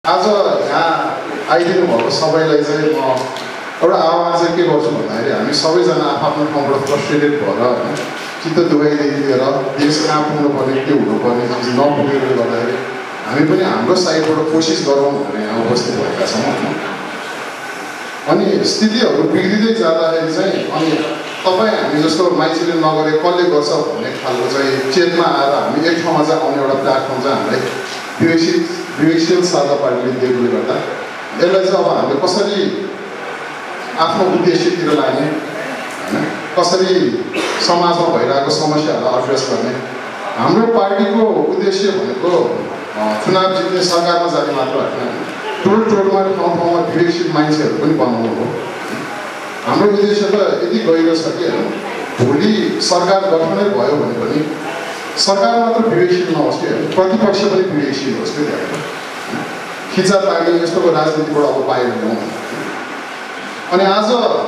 आज यहाँ आइदिनु भएको सबैलाई चाहिँ म एउटा आह्वान चाहिँ के गर्छु भन्दाखेरि हामी सबैजना आफ्नो ठाउँबाट फ्रस्ट्रेटेड भएर होइन चित्त दुखाइदेखि लिएर देश कहाँ पुग्नुपर्ने के हुनुपर्ने चिज नपुगेकोले गर्दाखेरि हामी पनि हाम्रो साइडबाट कोसिस गरौँ भनेर यहाँ उपस्थित भएका छौँ होइन। अनि स्थितिहरू बिग्रिँदै जाँदाखेरि चाहिँ अनि तपाईँ हामी जस्तो मान्छेले नगरे कसले गर्छ भन्ने खालको चाहिँ चेतमा आएर हामी एक ठाउँमा चाहिँ आउने एउटा प्लेटफर्म चाहिँ हामीलाई विवेकशील साझा पार्टीले दिएकोले गर्दा यसलाई चाहिँ अब हामीले कसरी आफ्नो उद्देश्यतिर लाने होइन, कसरी समाजमा भइरहेको समस्याहरूलाई एड्रेस गर्ने। हाम्रो पार्टीको उद्देश्य भनेको चुनाव जित्ने सरकारमा जाने मात्र होइन, टोलमा ठाउँ ठाउँमा विवेकशील मान्छेहरू पनि बनाउनु हो। हाम्रो उद्देश्य त यति गहिरो छ कि भोलि सरकार गठनै भयो भने पनि सरकार मात्र विवेकशील नहोस् कि प्रतिपक्ष पनि विवेकशील होस् कि त्यहाँ खिचा तान्ने यस्तोको राजनीतिबाट अब बाहिर ल्याउँ। अनि आज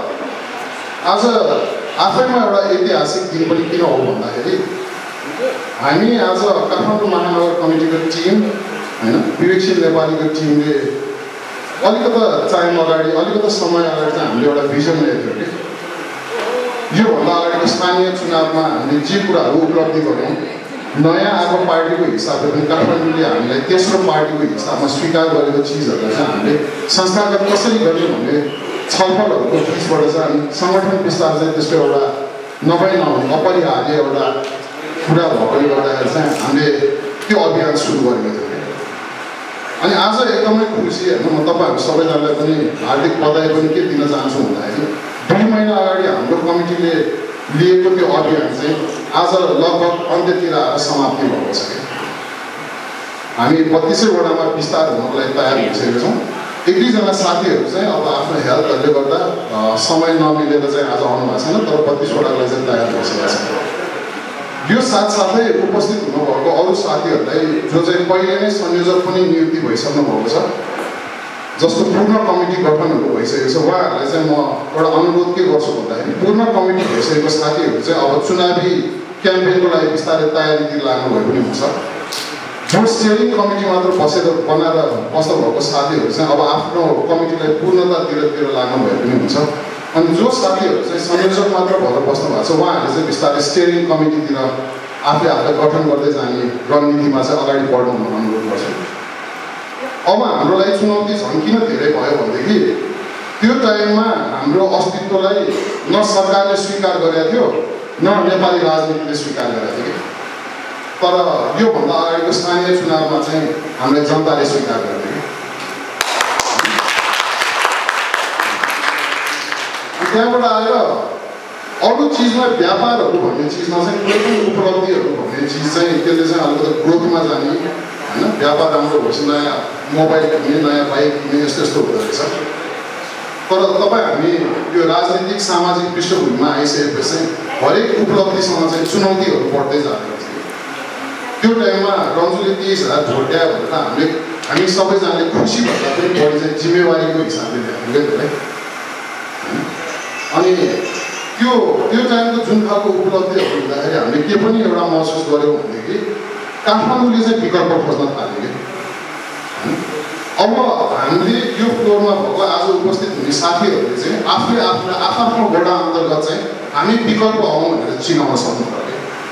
आफैमा एउटा ऐतिहासिक दिन पनि किन हो भन्दाखेरि हामी आज काठमाडौँ महानगर कमिटीको टिम होइन विवेकशील नेपालीको टिमले अलिकति टाइम अगाडि अलिकति समय अगाडि चाहिँ हामीले एउटा भिजन ल्याएको थियो कि योभन्दा अगाडिको स्थानीय चुनावमा हामीले जे कुराहरू उपलब्धि गऱ्यौँ नयाँ आएको पार्टीको हिसाबले पनि काठमाडौँले हामीलाई तेस्रो पार्टीको हिसाबमा स्वीकार गरेको चिजहरूलाई चाहिँ हामीले संस्थागत कसरी गर्ने भन्ने छलफलहरूको बिचबाट चाहिँ हामी सङ्गठन विस्तार चाहिँ त्यस्तो एउटा नभई नहुने अपरिहार्य एउटा कुरा भएकोले गर्दाखेरि चाहिँ हामीले त्यो अभियान सुरु गरेको थियो। अनि आज एकदमै खुसी होइन, म तपाईँहरू सबैजनालाई पनि हार्दिक बधाई पनि के दिन चाहन्छु भन्दाखेरि 2 महिना अगाडि हाम्रो कमिटीले लिएको त्यो अभियान चाहिँ आज लगभग अन्त्यतिर आएर समाप्ति भएको छ कि हामी 32 वडामा विस्तार हुनको लागि तयार भइसकेका छौँ। 1-2जना साथीहरू चाहिँ अब आफ्नो हेल्थहरूले गर्दा समय नमिलेर चाहिँ आज आउनु भएको छैन, तर 32 वडालाई चाहिँ तयार भइसकेका छ। यो साथसाथै उपस्थित हुनुभएको अरू साथीहरूलाई जो चाहिँ पहिले नै संयोजक पनि नियुक्ति भइसक्नु भएको छ, जस्तो पूर्ण कमिटी गठनहरू भइसकेको छ, उहाँहरूलाई चाहिँ म एउटा अनुरोध के गर्छु भन्दाखेरि पूर्ण कमिटी भइसकेको साथीहरू चाहिँ अब चुनावी क्याम्पेनको लागि बिस्तारै तयारीतिर लाग्नु भए पनि हुन्छ। जो स्टियरिङ कमिटी मात्र बनाएर बस्नुभएको साथीहरू चाहिँ अब आफ्नो कमिटीलाई पूर्णतातिर लाग्नु भए पनि हुन्छ। अनि जो साथीहरू चाहिँ संयोजक मात्र भएर बस्नु भएको छ उहाँहरूले चाहिँ बिस्तारै स्टियरिङ कमिटीतिर आफूले गठन गर्दै जाने रणनीतिमा चाहिँ अगाडि बढ्नु अनुरोध गर्छु। अब हाम्रो लागि चुनौती झन् किन धेरै भयो भनेदेखि त्यो टाइममा हाम्रो अस्तित्वलाई न सरकारले स्वीकार गरेको थियो न नेपाली राजनीतिले स्वीकार गरेको थियो। तर योभन्दा अगाडिको स्थानीय चुनावमा चाहिँ हामीलाई जनताले स्वीकार गरेको थियो। त्यहाँबाट आएर अरू चिजमा व्यापारहरू भन्ने चिजमा चाहिँ कुनै पनि उपलब्धिहरू भन्ने चिज चाहिँ त्यसले चाहिँ अलिकति ग्रोथमा जाने होइन, व्यापार राम्रो भएपछि नयाँ मोबाइल किन्ने नयाँ बाइक किन्ने यस्तो हुँदो रहेछ। तर तपाईँ हामी यो राजनीतिक सामाजिक पृष्ठभूमिमा आइसकेपछि चाहिँ हरेक उपलब्धिसँग चाहिँ चुनौतीहरू बढ्दै जाँदो रहेछ। त्यो टाइममा रन्जुले 30,000 भोट ल्यायो भनेर हामी सबैजनाले खुसी भन्दा पनि बढी चाहिँ जिम्मेवारीको हिसाबले ल्याएको धेरै। अनि त्यो टाइमको जुन खालको उपलब्धिहरू हुँदाखेरि हामीले के पनि एउटा महसुस गऱ्यौँ भनेदेखि काठमाडौँले चाहिँ विकल्प खोज्न थाल्यो कि अब हामीले यो फ्लोरमा भएको आज उपस्थित हुने साथीहरूले चाहिँ आफूले आफ्नो वडा अन्तर्गत चाहिँ हामी विकल्प हौँ भनेर चिनाउन सक्नु पर्यो।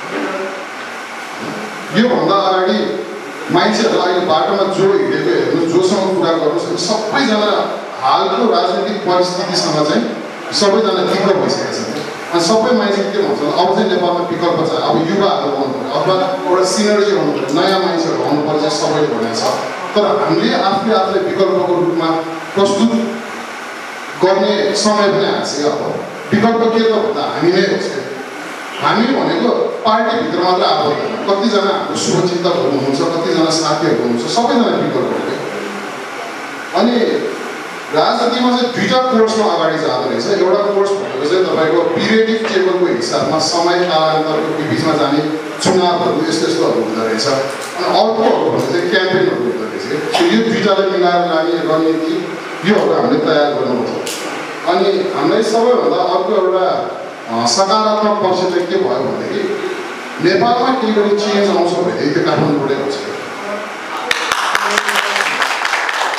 योभन्दा अगाडि मान्छेहरू अहिले बाटोमा जो हिँडेको हेर्नु जोसँग कुरा गर्नुहोस् सबैजना हालको राजनीतिक परिस्थितिसँग चाहिँ सबैजना दिग्ग भइसकेका छन्। अनि सबै मान्छे के भन्छ अब चाहिँ नेपालमा विकल्प छ, अब युवाहरू आउनु पऱ्यो अथवा एउटा सिनर्जी आउनु पऱ्यो, नयाँ मान्छेहरू आउनु पर्छ चाहिँ सबैले भनेको छ। तर हामीले आफूले विकल्पको रूपमा प्रस्तुत गर्ने समय पनि आएको छ। अब विकल्प के त भन्दा हामी नै होस् क्या, हामी भनेको पार्टीभित्र मात्र आएको होइन, कतिजना हाम्रो शुभचिन्तकहरू हुनुहुन्छ, कतिजना साथीहरू हुनुहुन्छ, सबैजना विकल्प हो। अनि राजनीतिमा चाहिँ 2टा कोर्समा अगाडि जाँदो रहेछ। एउटा कोर्स भनेको चाहिँ तपाईँको पिरियडिक टेबलको हिसाबमा समय कालान्तरको बिचमा जाने चुनावहरू यस्तोहरू हुँदो रहेछ। अनि अर्कोहरू भनेको चाहिँ क्याम्पेनहरू हुँदो रहेछ। यो 2टालाई मिलाएर लाने रणनीति योहरू हामीले तयार गर्नुपर्छ। अनि हामीलाई सबैभन्दा अर्को एउटा सकारात्मक पक्ष चाहिँ के भयो भनेदेखि नेपालमा केही गरी चेन्ज आउँछ भनेदेखि त्यो काठमाडौँबाटै आउँछ।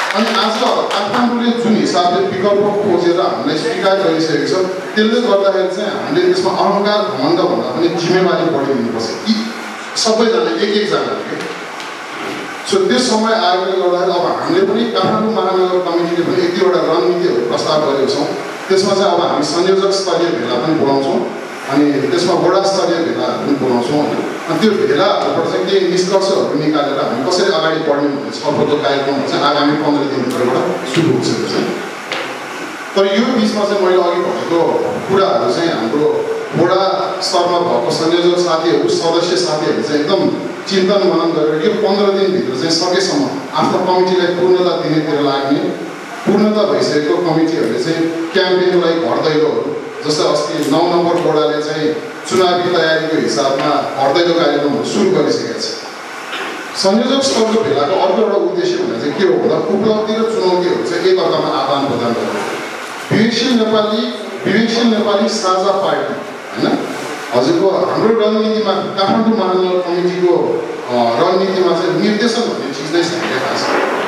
अनि आज काठमाडौँले जुन हिसाबले विकल्प खोजेर हामीलाई स्वीकार गरिसकेको छ त्यसले गर्दाखेरि चाहिँ हामीले त्यसमा अहङ्कार घमण्ड भन्दा पनि जिम्मेवारी बढी लिनुपर्छ यी सबैजना एकजना सो त्यस समय आएकोले गर्दाखेरि अब हामीले पनि काठमाडौँ महानगर कमिटीले पनि एक दुईवटा रणनीतिहरू प्रस्ताव गरेको छौँ त्यसमा चाहिँ अब हामी संयोजक स्तरीय भेला पनि बोलाउँछौँ अनि त्यसमा वडा स्तरीय भेलाहरू पनि बोलाउँछौँ होइन अनि त्यो भेलाहरूबाट चाहिँ केही निष्कर्षहरू निकालेर हामी कसरी अगाडि बढ्ने भन्ने छलफलको कार्यक्रमहरू चाहिँ आगामी 15 दिनभित्रबाट सुरु हुन्छ चाहिँ तर यो बिचमा चाहिँ मैले अघि भनेको कुराहरू चाहिँ हाम्रो वडा स्तरमा भएको संयोजक साथीहरू सदस्य साथीहरू चाहिँ एकदम चिन्तन मनन गरेर यो 15 दिनभित्र चाहिँ सकेसम्म आफ्नो कमिटीलाई पूर्णता दिनेतिर लाग्ने पूर्णता भइसकेको कमिटीहरूले चाहिँ क्याम्पेनको लागि घर दैलोहरू जस्तै अस्ति 9 नम्बर वडाले चाहिँ चुनावी तयारीको हिसाबमा घर दैलो कार्यक्रमहरू सुरु गरिसकेको छ संयोजक स्तरको भेलाको अर्को एउटा उद्देश्य भने चाहिँ के हो भन्दा उपलब्धि र चुनौतीहरू चाहिँ एकअर्कामा आदान प्रदान गर्नु विवेकशील नेपाली साझा पार्टी होइन हजुरको हाम्रो रणनीतिमा काठमाडौँ महानगर कमिटीको रणनीतिमा चाहिँ निर्देशन भन्ने चिज नै छैन खास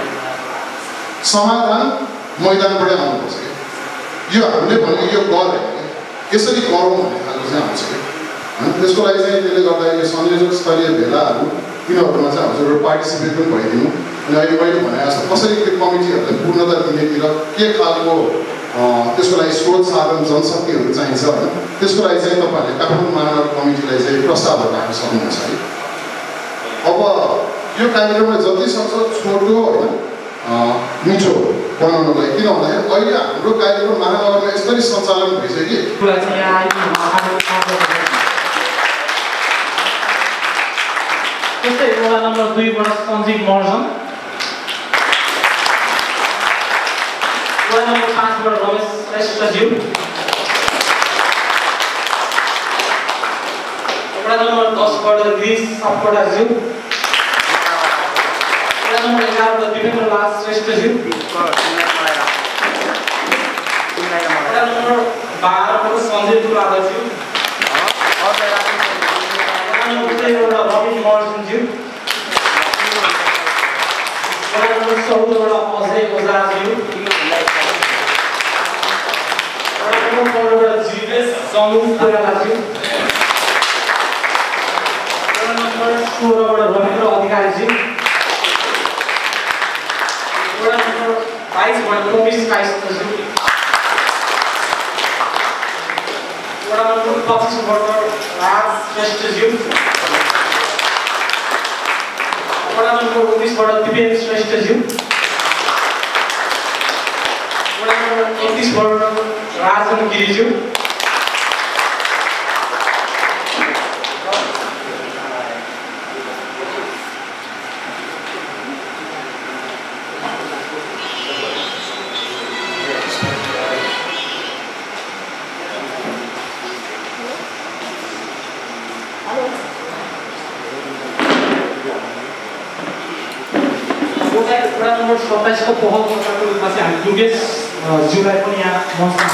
समाधान मैदानबाटै आउनुपर्छ यो हामीले भनेको यो गर होइन यसरी गरौँ भन्ने खालको चाहिँ आउँछ होइन त्यसको लागि चाहिँ त्यसले गर्दाखेरि संयोजक स्तरीय भेलाहरू तिनीहरूमा चाहिँ हजुरहरू पार्टिसिपेट पनि भइदिनु अनि अहिले मैले भने जस्तो कसरी त्यो कमिटीहरूलाई पूर्णता दिनेतिर के खालको त्यसको लागि स्रोत साधन जनशक्तिहरू चाहिन्छ होइन त्यसको लागि चाहिँ तपाईँहरूले काठमाडौँ महानगर कमिटीलाई चाहिँ प्रस्तावहरू राख्न सक्नुहुन्छ है अब यो कार्यक्रमलाई जति सक्छ छोटो होइन मिठो बनाउनलाई किन भन्दाखेरि अहिले हाम्रो कार्यक्रम महानगरमा यसरी सञ्चालन भइसक्यो त्यस्तै वडा नम्बर 2 बाट सञ्जीव महर्जन वडा नम्बर 5 बाट रमेश श्रेष्ठज्यू वडा नम्बर 10 बाट गिरीश सापकोटाज्यू वडा नम्बर 11 बाट दिपेन्द्र लाल श्रेष्ठज्यू वडा नम्बर 12 बाट सञ्जय तुलादाज्यू रमेश महर्जनज्यू वडा नम्बर 14 बाट अजय ओझाज्यू वडा नम्बर 15 बाट जीवेश जङ्गु कोइरालाज्यू वडा नम्बर 16 बाट रविन्द्र अधिकारीज्यू वडा नम्बर 22 बाट रमेश काइस्तज्यू वडा नम्बर 25 बाट राज श्रेष्ठज्यू वडा नम्बर 19 बाट दिपेन्द्र श्रेष्ठज्यू वडा नम्बर 31 बाट राजन गिरिज्यू वडा नम्बर 27 को पहल गर्दाको रूपमा चाहिँ हामी योगेश ज्यूलाई पनि यहाँ मञ्चमा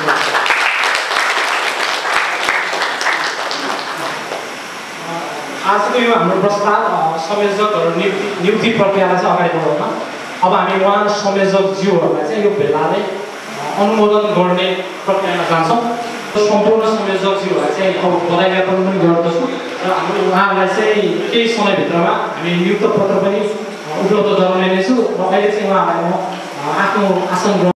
आजको यो हाम्रो प्रस्ताव संयोजकहरू नियुक्ति प्रक्रियालाई चाहिँ अगाडि बढाउन अब हामी उहाँ संयोजक ज्यूहरूलाई चाहिँ यो भेलाले अनुमोदन गर्ने प्रक्रियामा जान्छौँ सम्पूर्ण संयोजक ज्यूहरूलाई चाहिँ अब बधाई ज्ञापन पनि गर्दछु र हाम्रो उहाँहरूलाई चाहिँ केही समयभित्रमा हामी नियुक्त पत्र पनि उपलब्ध गराउने नै छु र अहिले चाहिँ उहाँलाई म आफ्नो आसन